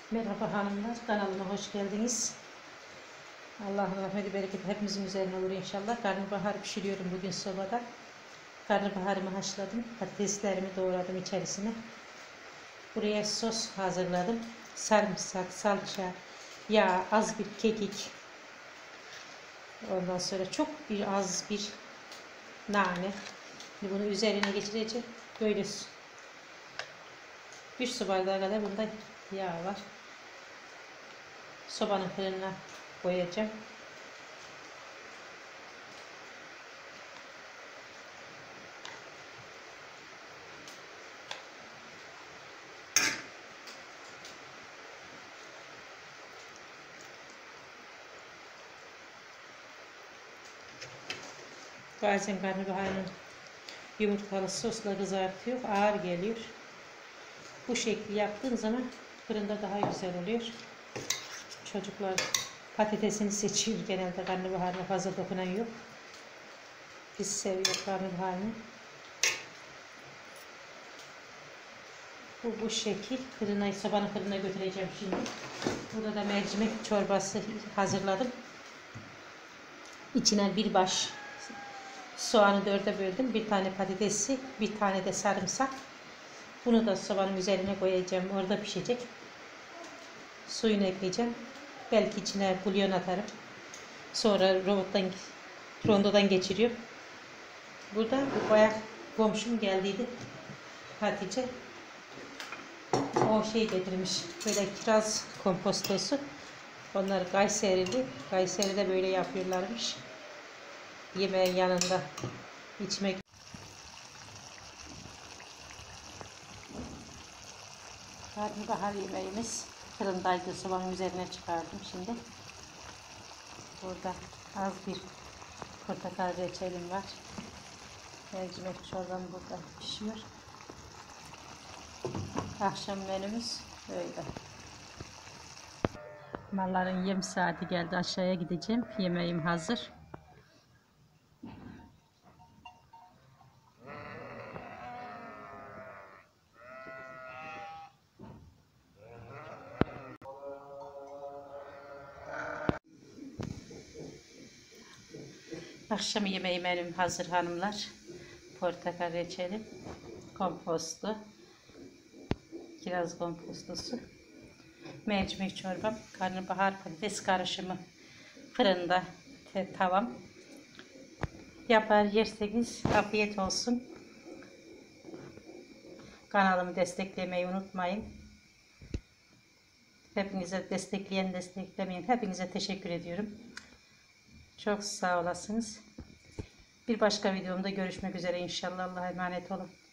Merhaba hanımlar, kanalıma hoş geldiniz. Allah'ın rahmeti bereketi hepimizin üzerine olur inşallah. Karnabahar pişiriyorum bugün sobada. Karnabaharımı haşladım, patateslerimi doğradım içerisine. Buraya sos hazırladım. Sarımsak, salça, yağ, az bir kekik. Ondan sonra çok az bir nane. Şimdi bunu üzerine geçireceğim. Böyle bir su bardağı kadar bunda yağ var. Sobanın fırınına koyacağım. Bazen karnabaharın yumurtalı sosla kızartıyor, ağır geliyor. Bu şekli yaptığın zaman fırında daha güzel oluyor. Çocuklar patatesini seçiyor genelde, karnabaharına fazla dokunan yok. Biz seviyoruz karnabaharını. Bu şekil fırına, sobanın fırına götüreceğim şimdi. Burada da mercimek çorbası hazırladım. İçine bir baş soğanı dörde böldüm. Bir tane patatesi, bir tane de sarımsak. Bunu da sobanın üzerine koyacağım. Orada pişecek. Suyunu ekleyeceğim. Belki içine bulyon atarım. Sonra rondodan geçiriyorum. Burada bayağı komşum geldiydi. Hatice. O getirmiş. Böyle kiraz kompostosu. Onlar Kayserili. Kayseri'de böyle yapıyorlarmış. Yemeğin yanında içmek. Karnabahar yemeğimiz fırındaydı. Sobanın üzerine çıkardım şimdi. Burada az bir portakal reçelim var. Mercimek çorbam burada pişiyor. Akşam menümüz böyle. Malların yem saati geldi. Aşağıya gideceğim. Yemeğim hazır. Akşam yemeği menüm hazır hanımlar. Portakal reçeli, kompostu, kiraz kompostosu, mercimek çorbam, karnabahar patates karışımı fırında tavam. Yapar yerseniz afiyet olsun. Kanalımı desteklemeyi unutmayın. Hepinize desteklemeyin. Hepinize teşekkür ediyorum. Çok sağ olasınız. Bir başka videomda görüşmek üzere inşallah. Allah'a emanet olun.